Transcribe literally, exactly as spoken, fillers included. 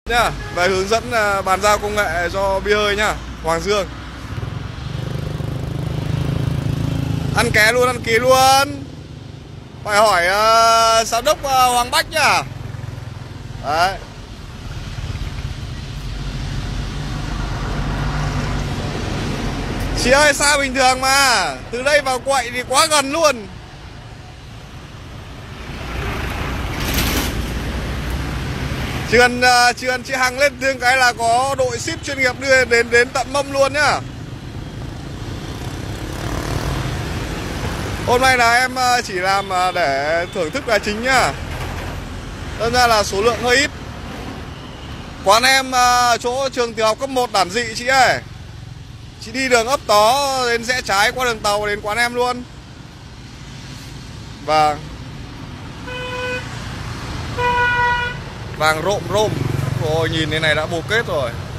nhá, về hướng dẫn bàn giao công nghệ cho bia hơi nhá. Hoàng Dương ăn ké luôn, ăn ký luôn. Phải hỏi uh, giám đốc uh, Hoàng Bách nhá. Đấy. Chị ơi, xa bình thường mà. Từ đây vào Quậy thì quá gần luôn. Chỉ cần, uh, chỉ cần chị Hằng lên tiếng cái là có đội ship chuyên nghiệp đưa đến đến tận mâm luôn nhá. Hôm nay là em chỉ làm để thưởng thức là chính nhá. Đơn ra là số lượng hơi ít. Quán em chỗ trường tiểu học cấp một Đản Dị chị ơi. Chị đi đường ấp Tó đến rẽ trái qua đường tàu đến quán em luôn. Vâng. Vàng rộm rôm. Rồi nhìn thế này đã bồ kết rồi.